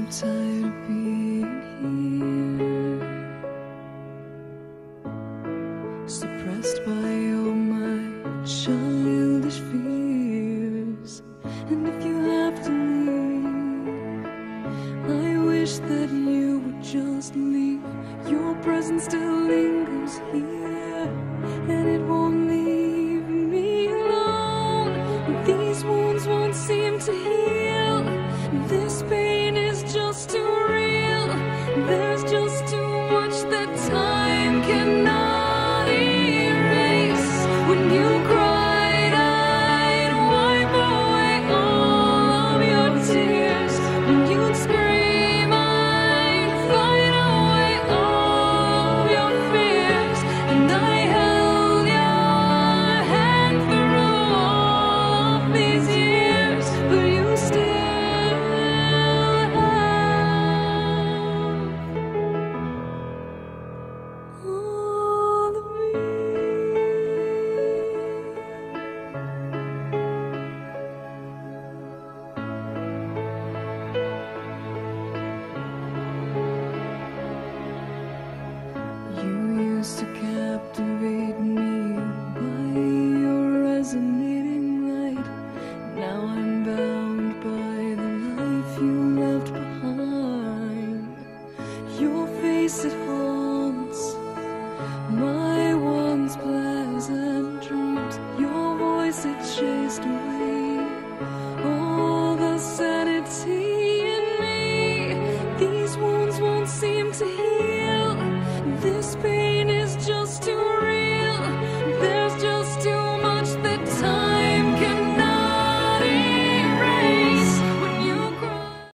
tired of being here, suppressed by all my childish fears. And if you have to leave, I wish that you would just leave. Your presence still lingers here, and it won't leave me alone. These wounds won't seem to heal. This pain is just too real. There's just too much that time cannot erase. When you cried, I'd wipe away all of your tears. When you'd scream, I'd fight away all of your fears. And I held your hand through all of these years, but you still have all of me. You used to captivate me by your resonating light. Now I'm bound by the life you left behind. Your face, it haunts my once pleasant dreams. Your voice, it chased away all the sanity in me. These wounds won't seem to heal. This pain